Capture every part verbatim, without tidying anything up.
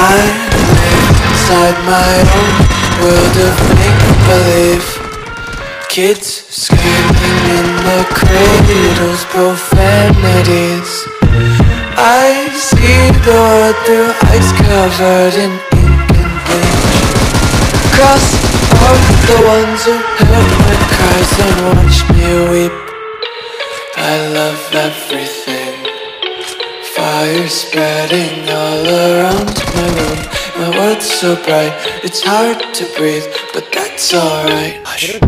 I live inside my own world of make-believe. Kids screaming in their cradles, profanities. I see the world through ice covered in ink and bleach. Cross out the ones who heard my cries and watched me weep. I love everything. Fire spreading all around my room. My world's so bright, it's hard to breathe, but that's alright. Hush.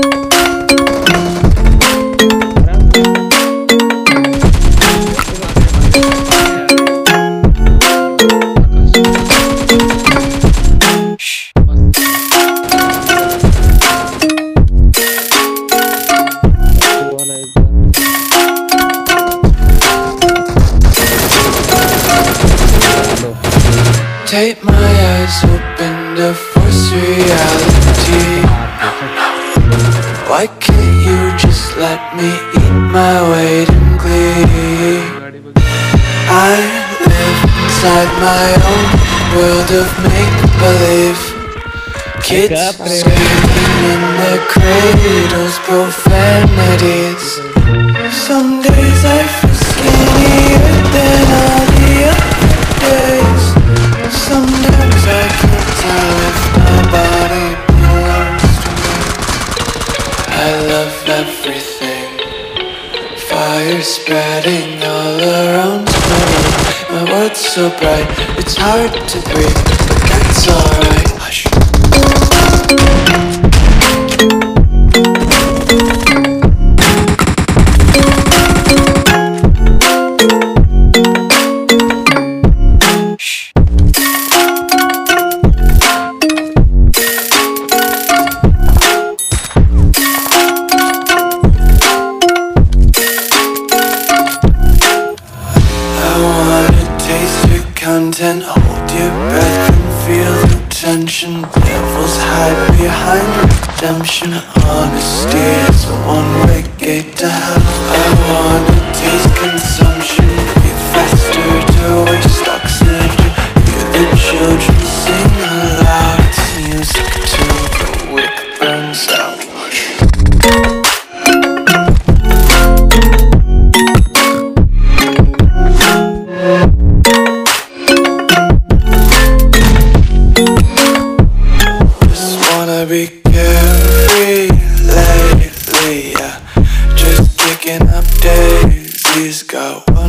Take my eyes open to force reality. Why can't you just let me eat my weight in glee? I live inside my own world of make-believe. Kids screaming in their cradles, profanities. Some days I feel skinnier than all the other days. Some days I can't tell if my body belongs to me. I love everything. Fire spreading all around my room. My world's so bright, it's hard to breathe, but that's alright. Hush. Content, hold your breath and feel the tension. Devils hide behind redemption. Honesty is a one-way gate to hell. I wanna taste consumption. Breathe faster to waste oxygen. Hear the children sing aloud. It's music till the wick burns out. Be carefree lately, yeah. Just kicking up daisies, got